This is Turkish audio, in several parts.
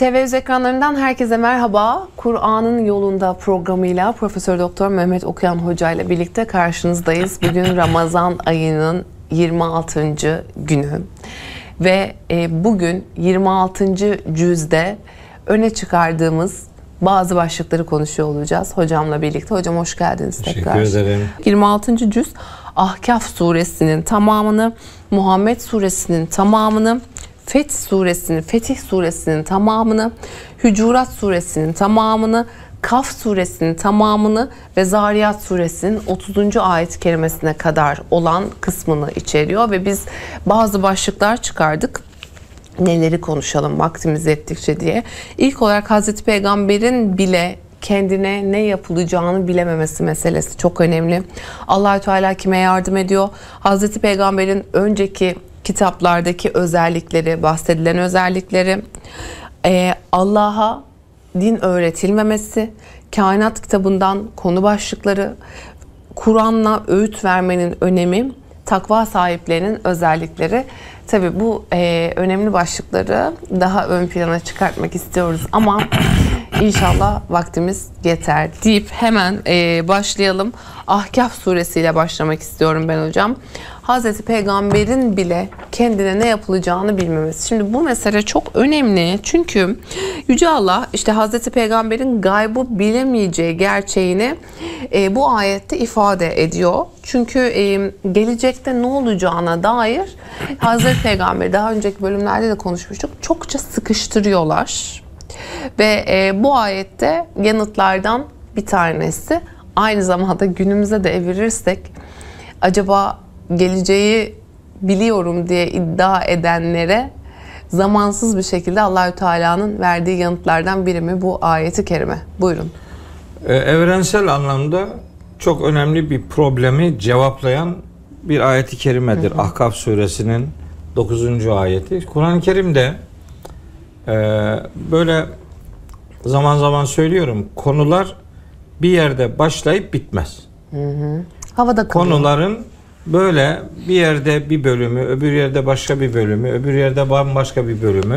TV ekranlarından herkese merhaba. Kur'an'ın Yolunda programıyla Profesör Doktor Mehmet Okuyan Hoca ile birlikte karşınızdayız. Bugün Ramazan ayının 26. günü ve bugün 26. cüzde öne çıkardığımız bazı başlıkları konuşuyor olacağız hocamla birlikte. Hocam hoş geldiniz tekrar. Teşekkür ederim. 26. cüz Ahkaf suresinin tamamını, Muhammed suresinin tamamını, Fetih suresinin tamamını, Hücurat suresinin tamamını, Kaf suresinin tamamını ve Zariyat suresinin 30. ayet-i kerimesine kadar olan kısmını içeriyor ve biz bazı başlıklar çıkardık. Neleri konuşalım vaktimiz yettikçe diye. İlk olarak Hazreti Peygamber'in bile kendine ne yapılacağını bilememesi meselesi çok önemli. Allah-u Teala kime yardım ediyor? Hazreti Peygamber'in önceki kitaplardaki özellikleri, bahsedilen özellikleri, Allah'a din öğretilmemesi, kainat kitabından konu başlıkları, Kur'an'la öğüt vermenin önemi, takva sahiplerinin özellikleri. Tabii bu önemli başlıkları daha ön plana çıkartmak istiyoruz ama İnşallah vaktimiz yeter deyip hemen başlayalım. Ahkaf suresiyle başlamak istiyorum ben hocam. Hazreti Peygamber'in bile kendine ne yapılacağını bilmemesi. Şimdi bu mesele çok önemli. Çünkü Yüce Allah işte Hazreti Peygamber'in gaybı bilemeyeceği gerçeğini bu ayette ifade ediyor. Çünkü gelecekte ne olacağına dair Hazreti Peygamber daha önceki bölümlerde de konuşmuştuk. Çokça sıkıştırıyorlar. Ve bu ayette yanıtlardan bir tanesi, aynı zamanda günümüze de evirirsek acaba geleceği biliyorum diye iddia edenlere zamansız bir şekilde Allahü Teala'nın verdiği yanıtlardan biri mi bu ayeti kerime? Buyurun. Evrensel anlamda çok önemli bir problemi cevaplayan bir ayeti kerimedir. Ahkaf suresinin 9. ayeti. Kur'an-ı Kerim'de böyle zaman zaman söylüyorum, konular bir yerde başlayıp bitmez. Havada kalıyor. Konuların böyle bir yerde bir bölümü, öbür yerde başka bir bölümü, öbür yerde bambaşka bir bölümü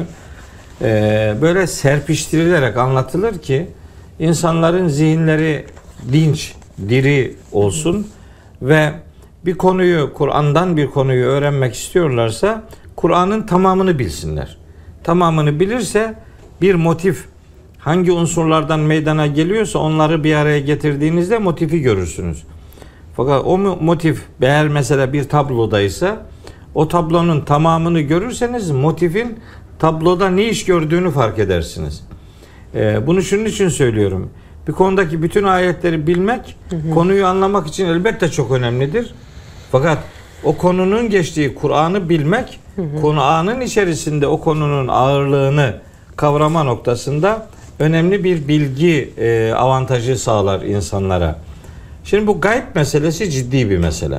böyle serpiştirilerek anlatılır ki insanların zihinleri dinç, diri olsun ve bir konuyu, Kur'an'dan bir konuyu öğrenmek istiyorlarsa Kur'an'ın tamamını bilsinler. Tamamını bilirse bir motif hangi unsurlardan meydana geliyorsa onları bir araya getirdiğinizde motifi görürsünüz. Fakat o motif eğer mesela bir tablodaysa o tablonun tamamını görürseniz motifin tabloda ne iş gördüğünü fark edersiniz. Bunu şunun için söylüyorum. Bir konudaki bütün ayetleri bilmek konuyu anlamak için elbette çok önemlidir. Fakat o konunun geçtiği Kur'an'ı bilmek Kur'an'ın içerisinde o konunun ağırlığını kavrama noktasında önemli bir bilgi avantajı sağlar insanlara. Şimdi bu gayb meselesi ciddi bir mesele.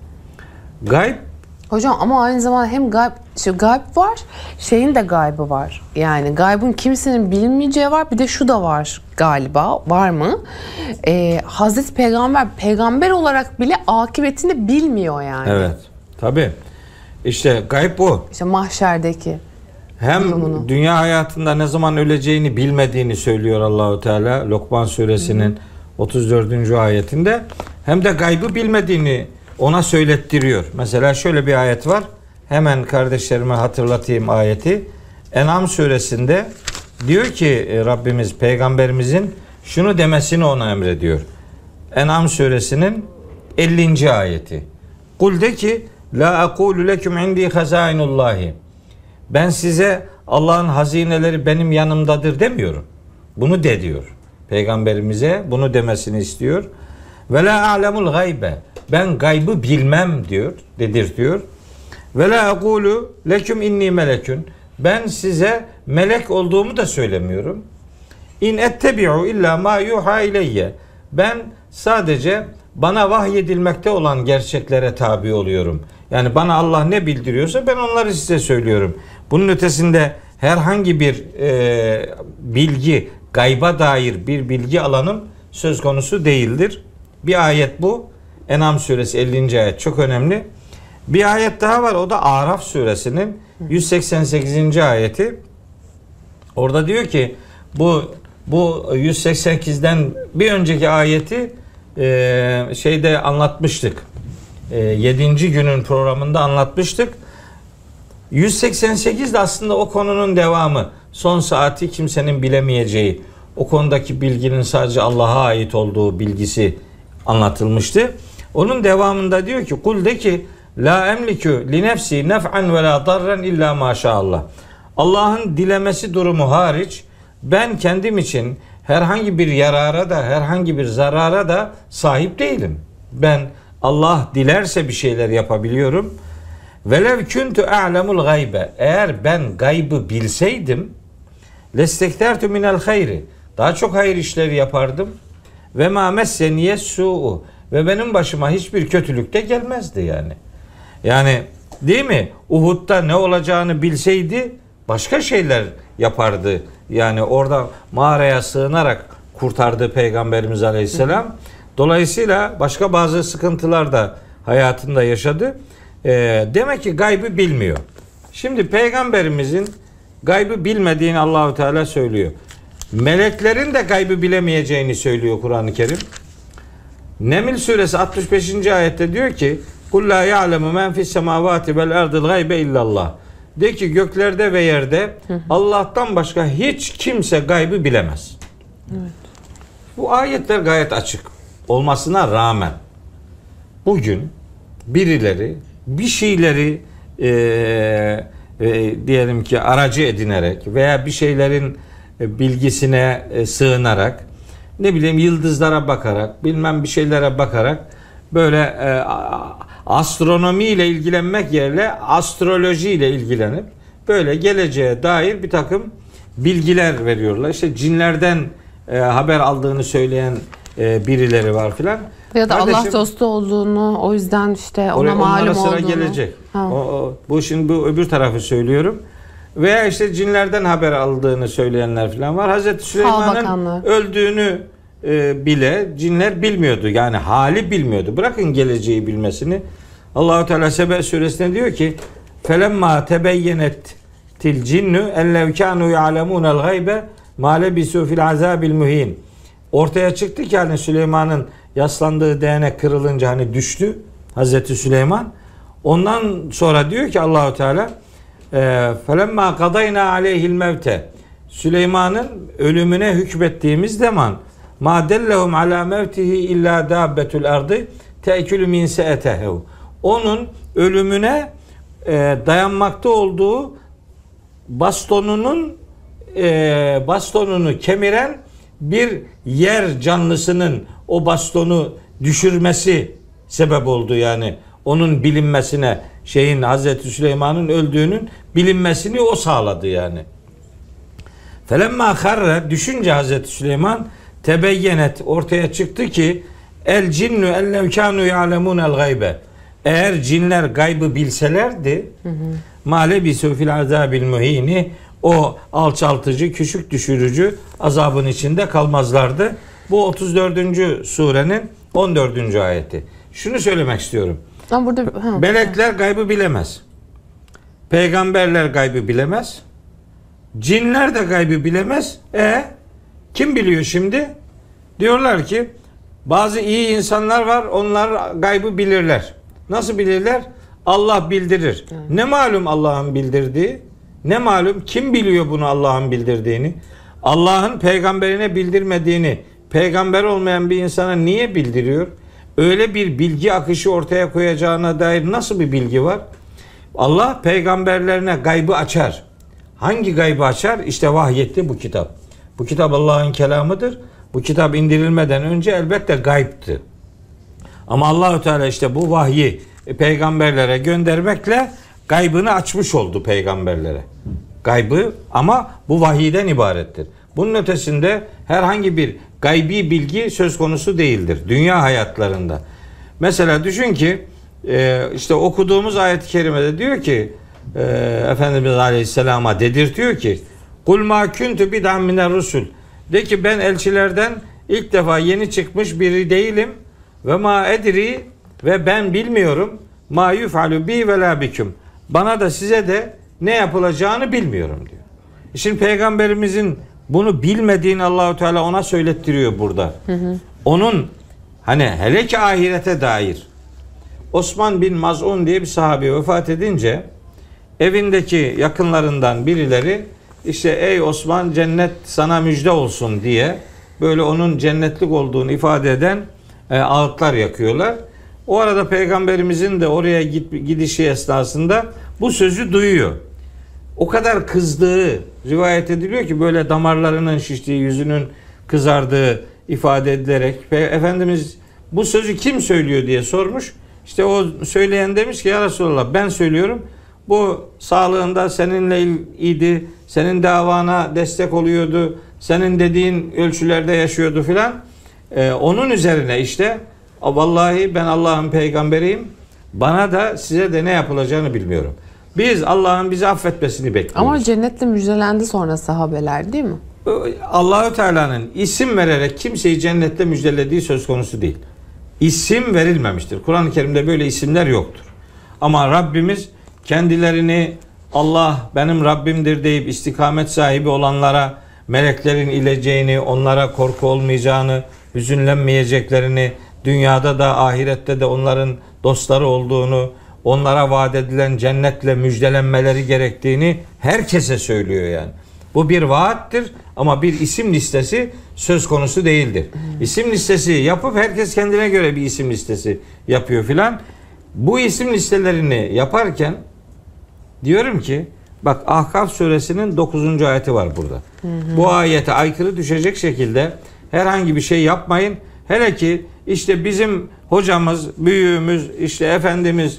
Gayb hocam ama aynı zamanda hem gayb var, şeyin de gaybı var. Yani gaybın kimsenin bilmeyeceği var. Bir de şu da var galiba. Var mı? Hazreti peygamber olarak bile akıbetini bilmiyor yani. Evet. Tabii. İşte gayb bu. İşte mahşerdeki. Hem durumunu. Dünya hayatında ne zaman öleceğini bilmediğini söylüyor Allahu Teala Lokman suresinin 34. ayetinde, hem de gaybı bilmediğini ona söylettiriyor. Mesela şöyle bir ayet var. Hemen kardeşlerime hatırlatayım ayeti. En'am suresinde diyor ki Rabbimiz peygamberimizin şunu demesini ona emrediyor. En'am suresinin 50. ayeti. Kul de ki la aqulu lekum indi hazainullahi. Ben size Allah'ın hazineleri benim yanımdadır demiyorum. Bunu de diyor. Peygamberimize bunu demesini istiyor. Ve la a'lemul gaybe. Ben gaybı bilmem diyor, dedirtiyor. Ve la aqulu leküm inni melekün. Ben size melek olduğumu da söylemiyorum. İn ettebi'u illa ma yuha ileyye. Ben sadece bana vahyedilmekte olan gerçeklere tabi oluyorum. Yani bana Allah ne bildiriyorsa ben onları size söylüyorum. Bunun ötesinde herhangi bir bilgi, gayba dair bir bilgi alanım söz konusu değildir. Bir ayet bu. En'am suresi 50. ayet çok önemli. Bir ayet daha var, o da Araf suresinin 188. ayeti. Orada diyor ki bu 188'den bir önceki ayeti şeyde anlatmıştık. 7. günün programında anlatmıştık. 188 de aslında o konunun devamı. Son saati kimsenin bilemeyeceği, o konudaki bilginin sadece Allah'a ait olduğu bilgisi anlatılmıştı. Onun devamında diyor ki kul de ki la emliku li nefsi nef'an ve la darran illa maşallah. Allah'ın dilemesi durumu hariç ben kendim için herhangi bir yarara da herhangi bir zarara da sahip değilim. Ben Allah dilerse bir şeyler yapabiliyorum. Velev kuntu a'lemul gaybe. Eğer ben gaybı bilseydim lestektertu minel hayri. Daha çok hayır işleri yapardım. Ve ma messeniye su'u. Ve benim başıma hiçbir kötülük de gelmezdi yani. Yani değil mi? Uhud'da ne olacağını bilseydi başka şeyler yapardı. Yani orada mağaraya sığınarak kurtardı Peygamberimiz Aleyhisselam. Dolayısıyla başka bazı sıkıntılar da hayatında yaşadı. Demek ki gaybı bilmiyor. Şimdi Peygamberimizin gaybı bilmediğini Allahu Teala söylüyor. Meleklerin de gaybı bilemeyeceğini söylüyor Kur'an-ı Kerim. Neml suresi 65. ayette diyor ki kul la ya'lemu men fis semavati vel ardil gaybe illallah. De ki göklerde ve yerde Allah'tan başka hiç kimse gaybı bilemez. Evet. Bu ayetler gayet açık olmasına rağmen bugün birileri bir şeyleri diyelim ki aracı edinerek veya bir şeylerin bilgisine sığınarak ne bileyim yıldızlara bakarak bilmem bir şeylere bakarak böyle astronomi ile ilgilenmek yerine astroloji ile ilgilenip böyle geleceğe dair bir takım bilgiler veriyorlar. İşte cinlerden haber aldığını söyleyen birileri var filan. Ya da Allah dostu olduğunu, o yüzden işte ona malum sıra olduğunu. gelecek. Bu şimdi bu öbür tarafı söylüyorum. Veya işte cinlerden haber aldığını söyleyenler falan var. Hazreti Süleyman'ın öldüğünü bile cinler bilmiyordu. Yani hali bilmiyordu. Bırakın geleceği bilmesini. Allahu Teala Sebe suresinde diyor ki: "Felemma tebeyyenet til cinnu ellev kanu ya'lemunel gaybe ma lebisu fil azabil muhin." Ortaya çıktı ki hani Süleyman'ın yaslandığı değnek kırılınca hani düştü Hazreti Süleyman. Ondan sonra diyor ki Allahu Teala felemma kadayna aleyhil mevte, Süleyman'ın ölümüne hükmettiğimiz zaman ma dellehum ala mevtihi illa dabbetul ardı te'külü min se'etehu, onun ölümüne dayanmakta olduğu bastonunu kemiren bir yer canlısının o bastonu düşürmesi sebep oldu. Yani onun bilinmesine, Hazreti Süleyman'ın öldüğünün bilinmesini o sağladı yani. Felemma harre, düşünce Hazreti Süleyman, tebeyyenet, ortaya çıktı ki el cinnu ellev kanu ya'lemunel gaybe, eğer cinler gaybı bilselerdi male bisu fil azabil muhini, o alçaltıcı, küçük düşürücü azabın içinde kalmazlardı. Bu 34. surenin 14. ayeti. Şunu söylemek istiyorum. Melekler gaybı bilemez. Peygamberler gaybı bilemez. Cinler de gaybı bilemez. Kim biliyor şimdi? Diyorlar ki bazı iyi insanlar var, onlar gaybı bilirler. Nasıl bilirler? Allah bildirir. Ne malum Allah'ın bildirdiği? Ne malum? Kim biliyor bunu Allah'ın bildirdiğini? Allah'ın peygamberine bildirmediğini peygamber olmayan bir insana niye bildiriyor? Öyle bir bilgi akışı ortaya koyacağına dair nasıl bir bilgi var? Allah peygamberlerine gaybı açar. Hangi gaybı açar? İşte vahyetti bu kitap. Bu kitap Allah'ın kelamıdır. Bu kitap indirilmeden önce elbette gaybtı. Ama Allahu Teala işte bu vahyi peygamberlere göndermekle gaybını açmış oldu peygamberlere. Gaybı ama bu vahiyden ibarettir. Bunun ötesinde herhangi bir gaybi bilgi söz konusu değildir dünya hayatlarında. Mesela düşün ki işte okuduğumuz ayet-i kerimede diyor ki Efendimiz Aleyhisselam'a dedirtiyor ki kul ma kuntu bid'an miner rusul, de ki ben elçilerden ilk defa yeni çıkmış biri değilim ve ma edri, ve ben bilmiyorum ma yufalu bi ve la bikum, bana da size de ne yapılacağını bilmiyorum diyor. Şimdi peygamberimizin bunu bilmediğini Allahu Teala ona söylettiriyor burada. Onun hani hele ki ahirete dair. Osman bin Maz'un diye bir sahabe vefat edince evindeki yakınlarından birileri işte ey Osman cennet sana müjde olsun diye böyle onun cennetlik olduğunu ifade eden ağıtlar yakıyorlar. O arada peygamberimizin de oraya gidişi esnasında bu sözü duyuyor. O kadar kızdığı rivayet ediliyor ki böyle damarlarının şiştiği, yüzünün kızardığı ifade edilerek Efendimiz bu sözü kim söylüyor diye sormuş. İşte o söyleyen demiş ki ya Resulallah ben söylüyorum. Bu sağlığında seninle iyiydi. Senin davana destek oluyordu. Senin dediğin ölçülerde yaşıyordu filan. Onun üzerine işte vallahi ben Allah'ın peygamberiyim. Bana da size de ne yapılacağını bilmiyorum. Biz Allah'ın bizi affetmesini bekliyoruz. Ama cennetle müjdelendi sonra sahabeler değil mi? Allahu Teala'nın isim vererek kimseyi cennetle müjdelediği söz konusu değil. İsim verilmemiştir. Kur'an-ı Kerim'de böyle isimler yoktur. Ama Rabbimiz kendilerini Allah benim Rabbimdir deyip istikamet sahibi olanlara meleklerin ileceğini, onlara korku olmayacağını, hüzünlenmeyeceklerini, dünyada da ahirette de onların dostları olduğunu, onlara vaat edilen cennetle müjdelenmeleri gerektiğini herkese söylüyor yani. Bu bir vaattir ama bir isim listesi söz konusu değildir. İsim listesi yapıp herkes kendine göre bir isim listesi yapıyor filan. Bu isim listelerini yaparken diyorum ki bak Ahkaf suresinin 9. ayeti var burada. Bu ayete aykırı düşecek şekilde herhangi bir şey yapmayın. Hele ki işte bizim hocamız, büyüğümüz, işte efendimiz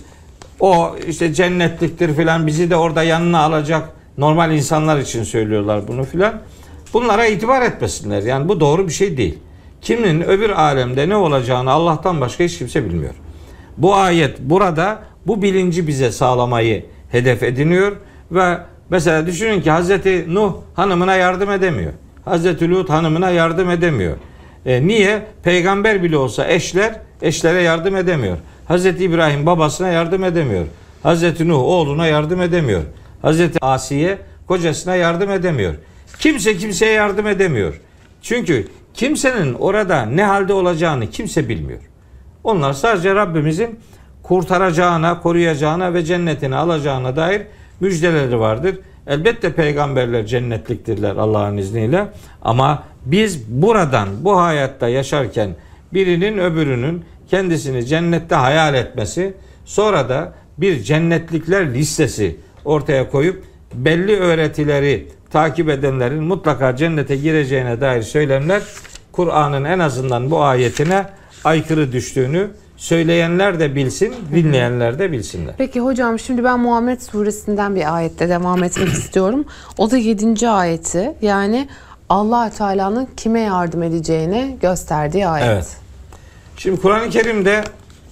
o işte cennetliktir filan bizi de orada yanına alacak. Normal insanlar için söylüyorlar bunu filan. Bunlara itibar etmesinler. Yani bu doğru bir şey değil. Kimin öbür alemde ne olacağını Allah'tan başka hiç kimse bilmiyor. Bu ayet burada bu bilinci bize sağlamayı hedef ediniyor ve mesela düşünün ki Hazreti Nuh hanımına yardım edemiyor. Hazreti Lut hanımına yardım edemiyor. Niye? Peygamber bile olsa eşlere yardım edemiyor. Hazreti İbrahim babasına yardım edemiyor. Hazreti Nuh oğluna yardım edemiyor. Hazreti Asiye kocasına yardım edemiyor. Kimse kimseye yardım edemiyor. Çünkü kimsenin orada ne halde olacağını kimse bilmiyor. Onlar sadece Rabbimizin kurtaracağına, koruyacağına ve cennetine alacağına dair müjdeleri vardır. Elbette peygamberler cennetliktirler Allah'ın izniyle. Ama biz buradan, bu hayatta yaşarken birinin öbürünün kendisini cennette hayal etmesi, sonra da bir cennetlikler listesi ortaya koyup belli öğretileri takip edenlerin mutlaka cennete gireceğine dair söylemler Kur'an'ın en azından bu ayetine aykırı düştüğünü söyleyenler de bilsin, dinleyenler de bilsinler. Peki hocam şimdi ben Muhammed suresinden bir ayette devam etmek istiyorum. O da 7. ayeti, yani Allah Teala'nın kime yardım edeceğini gösterdiği ayet. Evet. Şimdi Kur'an-ı Kerim'de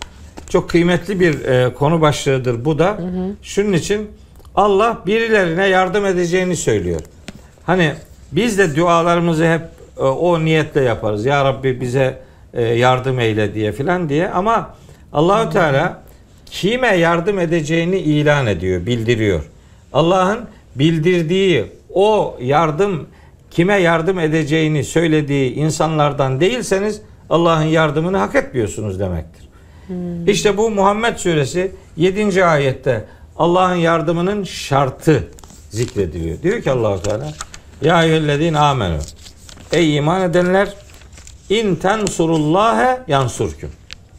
çok kıymetli bir konu başlığıdır bu da. Şunun için Allah birilerine yardım edeceğini söylüyor. Hani biz de dualarımızı hep o niyetle yaparız. Ya Rabbi bize yardım eyle diye filan diye. Ama Allahu Teala kime yardım edeceğini ilan ediyor, bildiriyor. Allah'ın bildirdiği o yardım, kime yardım edeceğini söylediği insanlardan değilseniz Allah'ın yardımını hak etmiyorsunuz demektir. İşte bu Muhammed suresi 7. ayette Allah'ın yardımının şartı zikrediliyor. Diyor ki Allah-u Teala ya eyyühellezine amenu, ey iman edenler, in tensurullâhe yansurküm.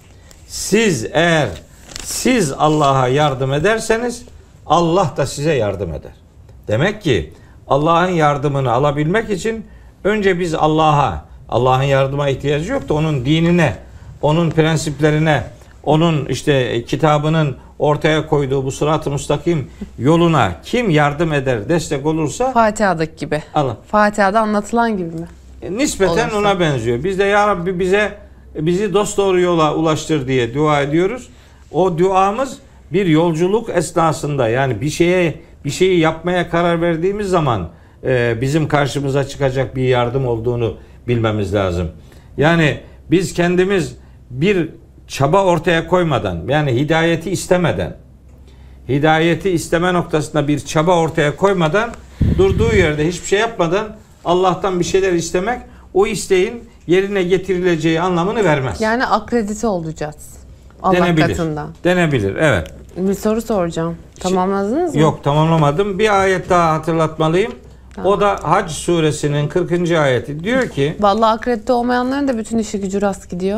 Eğer siz Allah'a yardım ederseniz Allah da size yardım eder. Demek ki Allah'ın yardımını alabilmek için önce biz Allah'ın yardıma ihtiyacı yok da onun dinine, onun prensiplerine, onun işte kitabının ortaya koyduğu bu sırat-ı müstakim yoluna kim yardım eder, destek olursa Fatiha'daki gibi. Allah. Fatiha'da anlatılan gibi mi? Nispeten olursa ona benziyor. Biz de ya Rabbi bizi dosdoğru yola ulaştır diye dua ediyoruz. O duamız bir yolculuk esnasında, yani bir şeyi yapmaya karar verdiğimiz zaman bizim karşımıza çıkacak bir yardım olduğunu bilmemiz lazım. Yani biz kendimiz bir çaba ortaya koymadan, yani hidayeti isteme noktasında bir çaba ortaya koymadan Durduğu yerde hiçbir şey yapmadan Allah'tan bir şeyler istemek o isteğin yerine getirileceği anlamını vermez. Yani akredite olacağız Allah Denebilir. katında. Denebilir, evet. Bir soru soracağım. Tamamladınız mı? Yok, tamamlamadım. Bir ayet daha hatırlatmalıyım. Tamam. O da Hac suresinin 40. ayeti. Diyor ki, vallahi akredite olmayanların da bütün işi gücü rast gidiyor.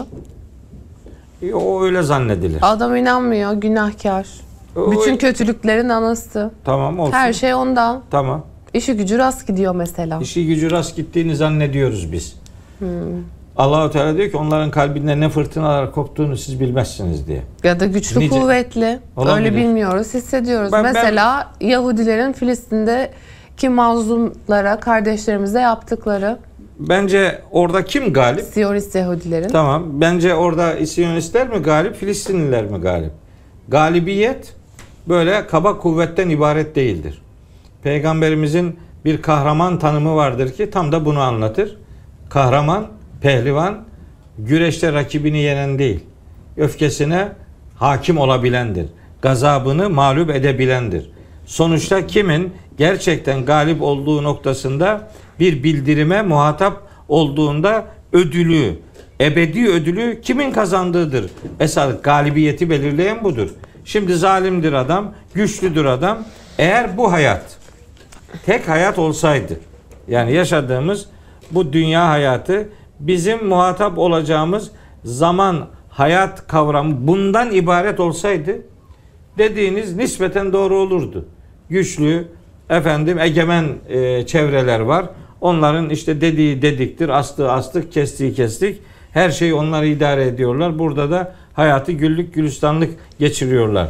O öyle zannedilir. Adam inanmıyor, günahkar. Bütün kötülüklerin anası. Tamam, olsun. Her şey ondan. Tamam. İşi gücü rast gidiyor mesela. İşi gücü rast gittiğini zannediyoruz biz. Allah-u Teala diyor ki onların kalbinde ne fırtınalar koptuğunu siz bilmezsiniz diye. Ya da güçlü, kuvvetli. Olabilir. Öyle bilmiyoruz, hissediyoruz. Ben mesela Yahudilerin Filistin'deki mazlumlara, kardeşlerimize yaptıkları. Bence orada kim galip? Siyonist Yahudilerin. Tamam. Bence orada Siyonistler mi galip, Filistinliler mi galip? Galibiyet böyle kaba kuvvetten ibaret değildir. Peygamberimizin bir kahraman tanımı vardır ki tam da bunu anlatır. Kahraman, pehlivan, güreşte rakibini yenen değil, öfkesine hakim olabilendir. Gazabını mağlup edebilendir. Sonuçta kimin gerçekten galip olduğu noktasında bir bildirime muhatap olduğunda ödülü, ebedi ödülü kimin kazandığıdır. Esas galibiyeti belirleyen budur. Şimdi zalimdir adam, güçlüdür adam. Eğer bu hayat tek hayat olsaydı, yani yaşadığımız bu dünya hayatı bizim muhatap olacağımız zaman, hayat kavramı bundan ibaret olsaydı dediğiniz nispeten doğru olurdu. Güçlü, egemen çevreler var. Onların işte dediği dediktir, astığı astık, kestiği kestik. Her şeyi onlar idare ediyorlar. Burada da hayatı güllük gülistanlık geçiriyorlar.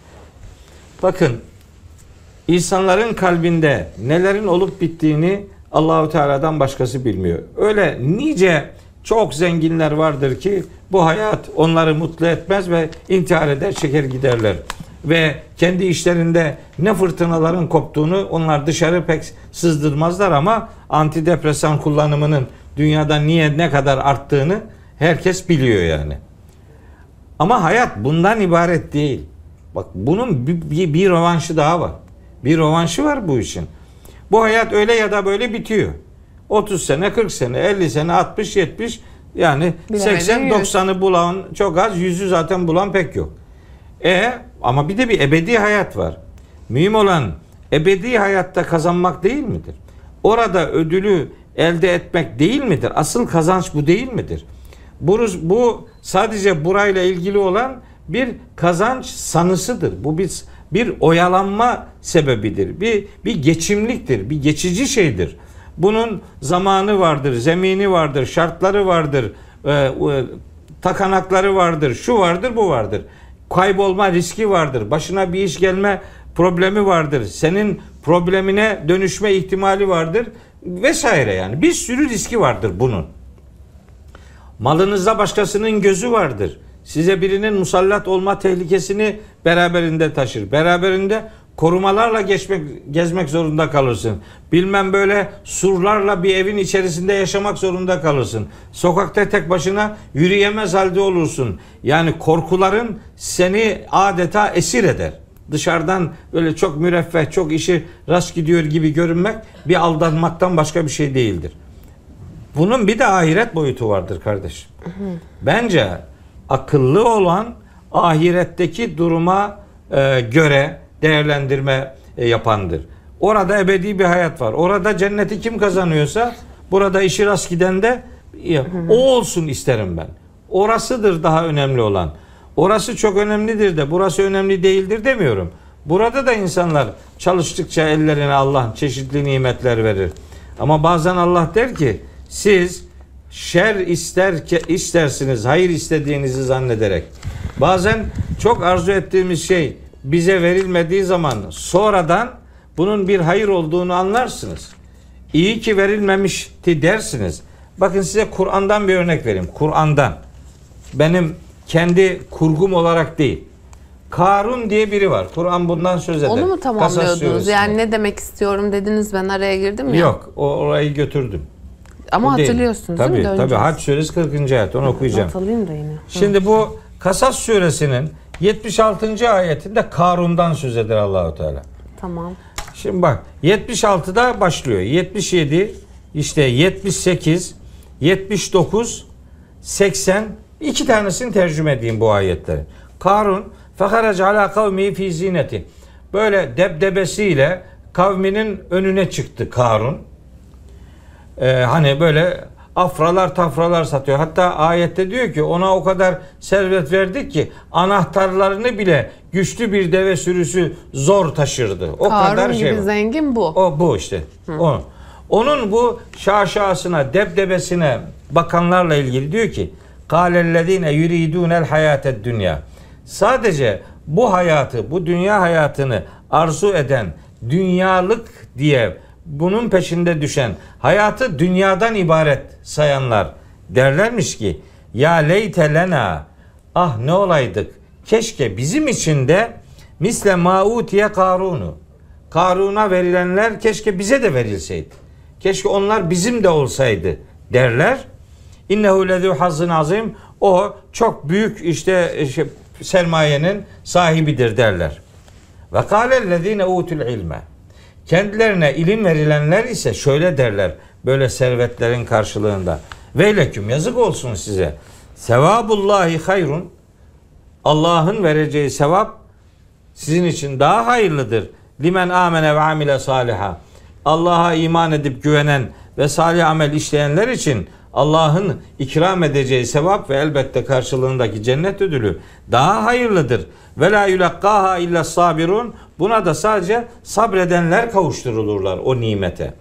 Bakın, insanların kalbinde nelerin olup bittiğini Allahu Teala'dan başkası bilmiyor. Öyle nice çok zenginler vardır ki bu hayat onları mutlu etmez ve intihar eder, çeker giderler. Ve kendi işlerinde ne fırtınaların koptuğunu onlar dışarı pek sızdırmazlar ama antidepresan kullanımının dünyada ne kadar arttığını herkes biliyor yani. Ama hayat bundan ibaret değil. Bak, bunun bir rövanşı daha var. Bir rövanşı var bu işin. Bu hayat öyle ya da böyle bitiyor. 30 sene, 40 sene, 50 sene, 60, 70 yani 80-90'ı bulan çok az, 100'ü zaten bulan pek yok. Ama bir de bir ebedi hayat var. Mühim olan ebedi hayatta kazanmak değil midir? Orada ödülü elde etmek değil midir? Asıl kazanç bu değil midir? Bu sadece burayla ilgili olan bir kazanç sanısıdır. Bu bir oyalanma sebebidir. Bir geçimliktir. Bir geçici şeydir. Bunun zamanı vardır, zemini vardır, şartları vardır, takanakları vardır, şu vardır, bu vardır. Kaybolma riski vardır. Başına bir iş gelme problemi vardır. Senin problemine dönüşme ihtimali vardır vesaire yani. Bir sürü riski vardır bunun. Malınızda başkasının gözü vardır. Size birinin musallat olma tehlikesini beraberinde taşır. Beraberinde korumalarla gezmek zorunda kalırsın. Bilmem böyle surlarla bir evin içerisinde yaşamak zorunda kalırsın. Sokakta tek başına yürüyemez halde olursun. Yani korkuların seni adeta esir eder. Dışarıdan böyle çok müreffeh, çok işi rast gidiyor gibi görünmek bir aldanmaktan başka bir şey değildir. Bunun bir de ahiret boyutu vardır kardeşim. Bence akıllı olan ahiretteki duruma göre değerlendirme yapandır. Orada ebedi bir hayat var. Orada cenneti kim kazanıyorsa burada işi rast giden de o olsun isterim ben. Orasıdır daha önemli olan. Orası çok önemlidir de burası önemli değildir demiyorum. Burada da insanlar çalıştıkça ellerine Allah çeşitli nimetler verir. Ama bazen Allah der ki siz şer istersiniz, hayır istediğinizi zannederek. Bazen çok arzu ettiğimiz şey bize verilmediği zaman sonradan bunun bir hayır olduğunu anlarsınız. İyi ki verilmemişti dersiniz. Bakın size Kur'an'dan bir örnek vereyim. Kur'an'dan. Benim kendi kurgum olarak değil. Karun diye biri var. Kur'an bundan söz eder. Onu mu tamamlıyordunuz? Yani ne demek istiyorum dediniz, ben araya girdim ya. Yok, orayı götürdüm. Ama o hatırlıyorsunuz değil mi? Tabii. Hac suresi 40. ayet. Onu okuyacağım. Hatırlayayım da yine. Şimdi bu Kasas suresinin 76. ayetinde Karun'dan söz eder Allahu Teala. Tamam. Şimdi bak 76'da başlıyor. 77, işte 78, 79, 80, iki tanesini tercüme edeyim bu ayetleri. Karun feharac ala kavmi fi zineti. Böyle debdebesiyle kavminin önüne çıktı Karun. Hani böyle afralar tafralar satıyor. Hatta ayette diyor ki ona o kadar servet verdik ki anahtarlarını bile güçlü bir deve sürüsü zor taşırdı. O Karun kadar şey gibi var. zengin bu. Bu işte. Onun bu şaşasına, debdebesine bakanlarla ilgili diyor ki kâlellezîne yuridûnel hayâted dünya. Sadece bu hayatı, bu dünya hayatını arzu eden, dünyalık diye bunun peşinde düşen, hayatı dünyadan ibaret sayanlar derlermiş ki ya leyte lena, ah ne olaydık, keşke bizim için de misle mautiye Karun'u, Karun'a verilenler keşke bize de verilseydi. Keşke onlar bizim de olsaydı derler. İnnehu lezû hazzın azim. O çok büyük işte sermayenin sahibidir derler. Ve kâlellezîne utul ilme. Kendilerine ilim verilenler ise şöyle derler böyle servetlerin karşılığında. Veyleküm, yazık olsun size. Sevabullahi hayrun. Allah'ın vereceği sevap sizin için daha hayırlıdır. Limen amene ve amile saliha. Allah'a iman edip güvenen ve salih amel işleyenler için Allah'ın ikram edeceği sevap ve elbette karşılığındaki cennet ödülü daha hayırlıdır. Ve la yulakkaha illa sabirun. Buna da sadece sabredenler kavuşturulurlar o nimete.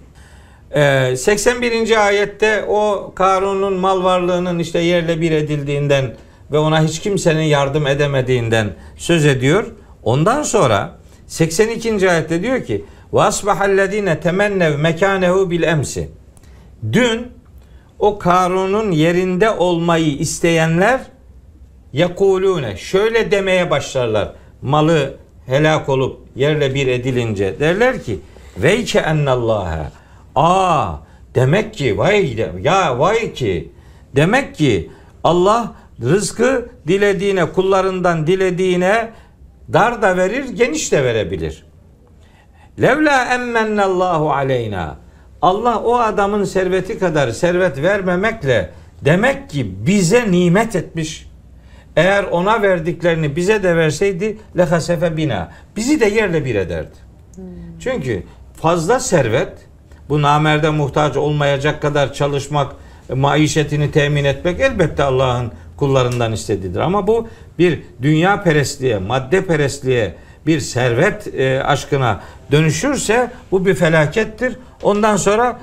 81. ayette o Karun'un mal varlığının işte yerle bir edildiğinden ve ona hiç kimsenin yardım edemediğinden söz ediyor. Ondan sonra 82. ayette diyor ki ve asbahallezine temennev mekanehu bil emsi. Dün o Karun'un yerinde olmayı isteyenler yekulune, şöyle demeye başlarlar. Malı helak olup yerle bir edilince derler ki veyke ennallâhe. Demek ki vay ki demek ki Allah rızkı dilediğine, kullarından dilediğine dar da verir, geniş de verebilir. Levla emmennallahu aleyna. Allah o adamın serveti kadar servet vermemekle demek ki bize nimet etmiş. Eğer ona verdiklerini bize de verseydi lehasefe bina. Bizi de yerle bir ederdi. Çünkü fazla servet, bu namerde muhtaç olmayacak kadar çalışmak, maişetini temin etmek elbette Allah'ın kullarından istediğidir. Ama bu bir dünya perestliğe, madde perestliğe, bir servet aşkına dönüşürse bu bir felakettir. Ondan sonra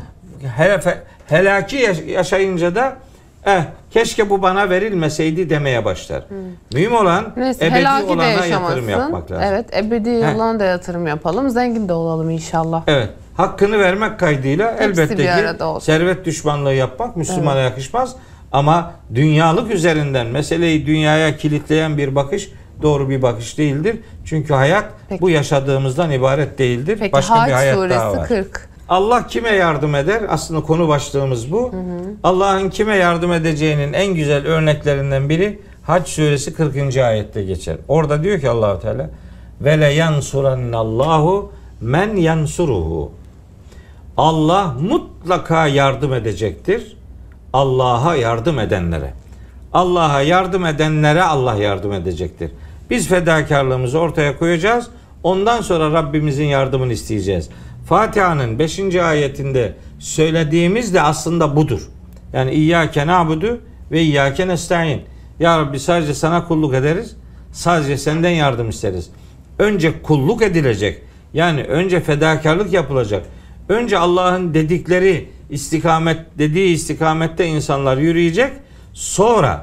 helaki yaşayınca da keşke bu bana verilmeseydi demeye başlar. Mühim olan ebedi olana yatırım yapmak lazım. Evet, ebedi olana da yatırım yapalım. Zengin de olalım inşallah. Evet. Hakkını vermek kaydıyla Hepsi elbette ki servet düşmanlığı yapmak Müslümana yakışmaz. Ama dünyalık üzerinden meseleyi dünyaya kilitleyen bir bakış doğru bir bakış değildir. Çünkü hayat bu yaşadığımızdan ibaret değildir. Peki, başka bir hayat suresi daha var. 40. Allah kime yardım eder? Aslında konu başlığımız bu. Allah'ın kime yardım edeceğinin en güzel örneklerinden biri Hac suresi 40. ayette geçer. Orada diyor ki Allahu Teala ve le yansurannallahu men yansuruhu. Allah mutlaka yardım edecektir. Allah'a yardım edenlere. Allah'a yardım edenlere Allah yardım edecektir. Biz fedakarlığımızı ortaya koyacağız. Ondan sonra Rabbimizin yardımını isteyeceğiz. Fatiha'nın 5. ayetinde söylediğimiz de aslında budur. Yani İyyâke na'budu ve İyyâke nestaîn. Ya Rabbi sadece sana kulluk ederiz. Sadece senden yardım isteriz. Önce kulluk edilecek. Yani önce fedakarlık yapılacak. Önce Allah'ın dediği istikamette insanlar yürüyecek. Sonra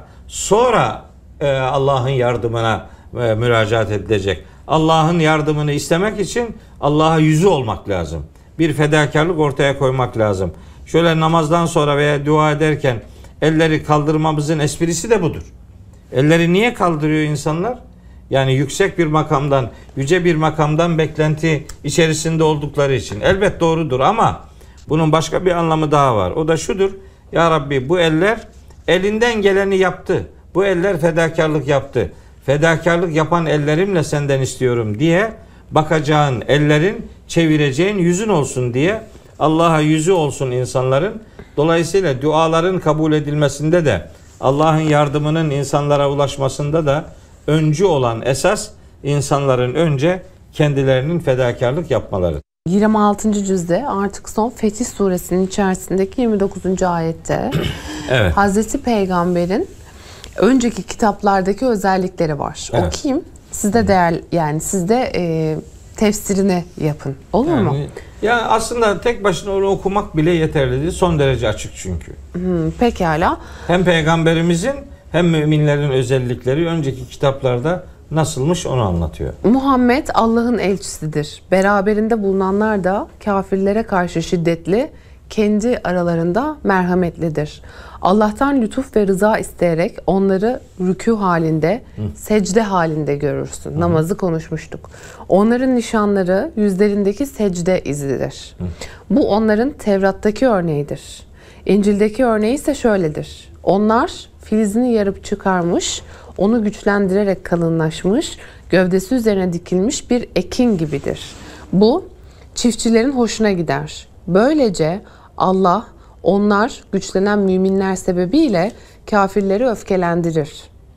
Allah'ın yardımına müracaat edilecek. Allah'ın yardımını istemek için Allah'a yüzü olmak lazım. Bir fedakarlık ortaya koymak lazım. Şöyle namazdan sonra veya dua ederken elleri kaldırmamızın esprisi de budur. Elleri niye kaldırıyor insanlar? Yani yüksek bir makamdan, yüce bir makamdan beklenti içerisinde oldukları için. Elbet doğrudur ama bunun başka bir anlamı daha var. O da şudur. Ya Rabbi bu eller elinden geleni yaptı. Bu eller fedakarlık yaptı. Fedakarlık yapan ellerimle senden istiyorum diye bakacağın ellerin çevireceğin yüzün olsun diye Allah'a yüzü olsun insanların. Dolayısıyla duaların kabul edilmesinde de Allah'ın yardımının insanlara ulaşmasında da öncü olan esas insanların önce kendilerinin fedakarlık yapmaları. 26. cüzde artık son Fetih Suresinin içerisindeki 29. ayette Evet. Hazreti Peygamber'in önceki kitaplardaki özellikleri var. Evet. Okuyayım. Siz de siz de tefsirini yapın. Olur mu? Ya aslında tek başına onu okumak bile yeterli değil. Son derece açık çünkü. Pekala. Hem peygamberimizin hem müminlerin özellikleri önceki kitaplarda nasılmış onu anlatıyor. Muhammed Allah'ın elçisidir. Beraberinde bulunanlar da kafirlere karşı şiddetli, kendi aralarında merhametlidir. Allah'tan lütuf ve rıza isteyerek onları rükû halinde, secde halinde görürsün. Namazı konuşmuştuk. Onların nişanları yüzlerindeki secde izidir. Bu onların Tevrat'taki örneğidir. İncil'deki örneği ise şöyledir. Onlar filizini yarıp çıkarmış, onu güçlendirerek kalınlaşmış, gövdesi üzerine dikilmiş bir ekin gibidir. Bu çiftçilerin hoşuna gider. Böylece Allah onlar güçlenen müminler sebebiyle kafirleri öfkelendirir.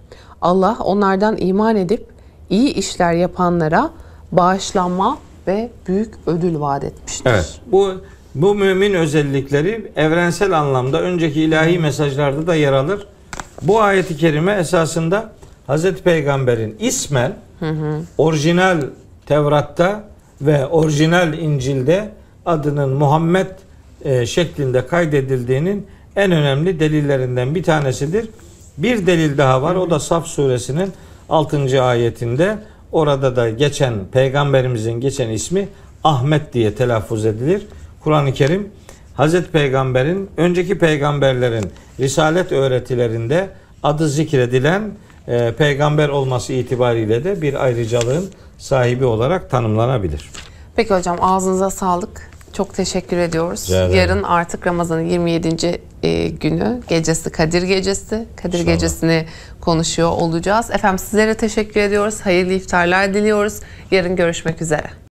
Allah onlardan iman edip iyi işler yapanlara bağışlanma ve büyük ödül vaat etmiştir. Evet. Bu mümin özellikleri evrensel anlamda önceki ilahi mesajlarda da yer alır. Bu ayet-i kerime esasında Hazreti Peygamber'in ismen orijinal Tevrat'ta ve orijinal İncil'de adının Muhammed şeklinde kaydedildiğinin en önemli delillerinden bir tanesidir. Bir delil daha var. O da Saf suresinin 6. ayetinde. Orada da geçen peygamberimizin geçen ismi Ahmet diye telaffuz edilir. Kur'an-ı Kerim Hazreti Peygamber'in önceki peygamberlerin risalet öğretilerinde adı zikredilen peygamber olması itibariyle de bir ayrıcalığın sahibi olarak tanımlanabilir. Peki hocam, ağzınıza sağlık. Çok teşekkür ediyoruz. Yarın artık Ramazan'ın 27. günü, gecesi Kadir Gecesi. Kadir İnşallah. Gecesini konuşuyor olacağız. Efendim sizlere teşekkür ediyoruz. Hayırlı iftarlar diliyoruz. Yarın görüşmek üzere.